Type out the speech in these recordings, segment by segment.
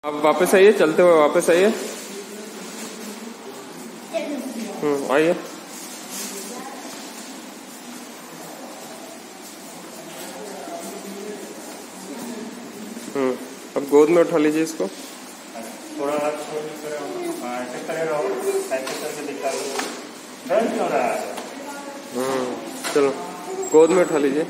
अब वापस आइए, चलते हुए वापस आइए। आइए। अब गोद में उठा लीजिए इसको। थोड़ा ऐसे करेगा, ऐसे करके दिखा दो। डर क्यों रहा है? चलो गोद में उठा लीजिए।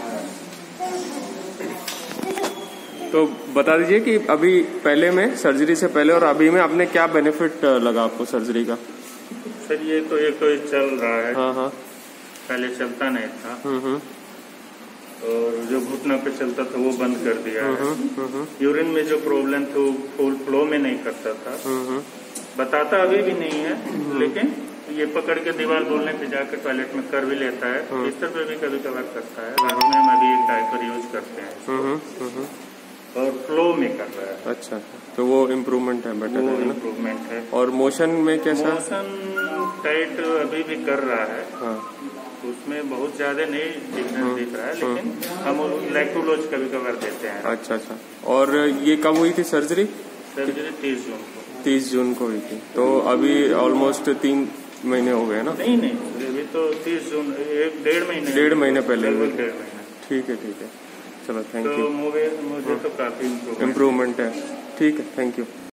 तो बता दीजिए कि अभी पहले में, सर्जरी से पहले और अभी में आपने क्या बेनिफिट लगा आपको सर्जरी का? सर ये तो चल रहा है। हाँ। पहले चलता नहीं था। और जो घुटना पे चलता था वो बंद कर दिया है। यूरिन में जो प्रॉब्लम थी वो फुल फ्लो में नहीं करता था। बताता अभी भी नहीं है, लेकिन ये पकड़ के दीवार बोलने पे जाकर टॉयलेट में कर भी लेता है। बिस्तर पे भी कभी कभार करता है। रात में हम अभी एक डायपर यूज करते हैं और फ्लो में कर रहा है। अच्छा, तो वो इम्प्रूवमेंट है, बेटर है ना? इम्प्रूवमेंट है। और मोशन में कैसा? मोशन टाइट अभी भी कर रहा है। हाँ। उसमें बहुत ज्यादा नहीं डिफरेंस दिख रहा है, लेकिन हम लैक्टोलोज कभी कभार देते हैं। अच्छा। और ये कब हुई थी सर्जरी? सर्जरी 30 जून को। 30 जून को हुई थी, तो अभी ऑलमोस्ट 3 महीने हो गए ना? नहीं, अभी तो 30 जून, 1-1.5 महीने। 1.5 महीने पहले। 1.5 महीने। ठीक है। चलो, थैंक यू। तो मुझे तो काफी इम्प्रूवमेंट है। ठीक है, थैंक यू।